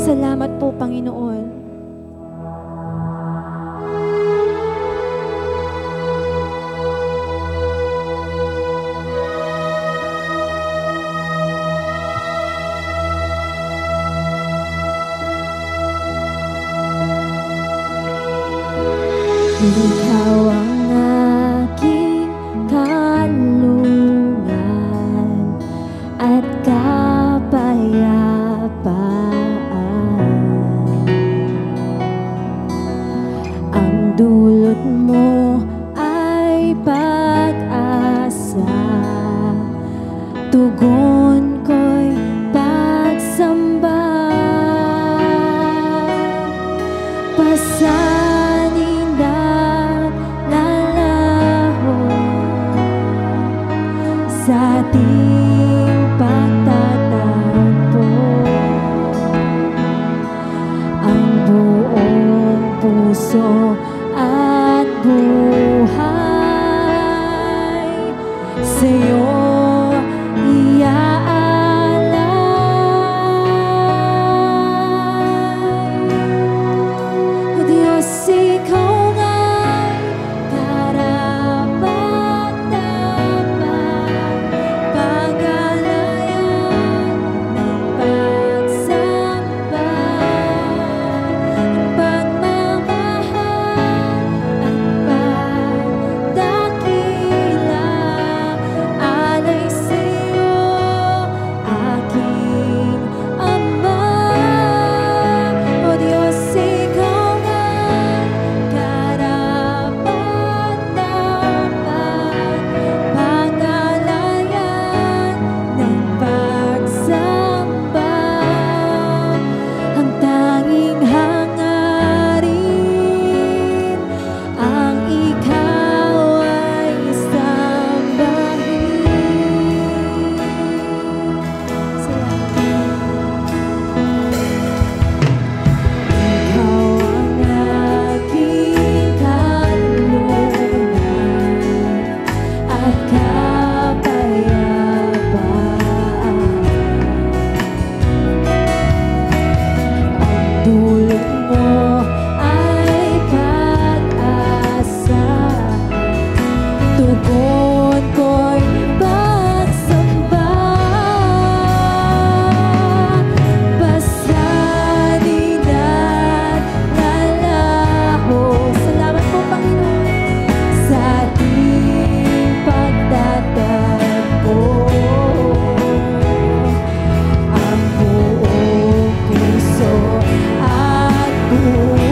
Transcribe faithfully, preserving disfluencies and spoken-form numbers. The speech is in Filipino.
Salamat po, Panginoon. Ikaw ang aking kanlungan at kapayapaan. Ang dulot mo ay pag-asa, tugon ko'y pagsamba. Pasanin sa ating pagtatagpo, ang buong puso at buhay sa'yo iaalay. O Diyos, ikaw nga'y karapat-dapat, pag-alayan ng pagsamba, pagmamahal at pagdakila, alay sa'yo, aking Ama. O Diyos, ikaw nga'y karapat-dapat, pag-alayan ng pagsamba, ang tanging hangarin, ang ikaw ay sambahin. Ikaw ang aking kanlungan at kapayapaan. Ang dulot mo ay pag-asa, tugon ko'y pagsamba. Pasanin at lalaho. Salamat po, Panginoon, sa ating pagtatagpo, ang buong puso at buhay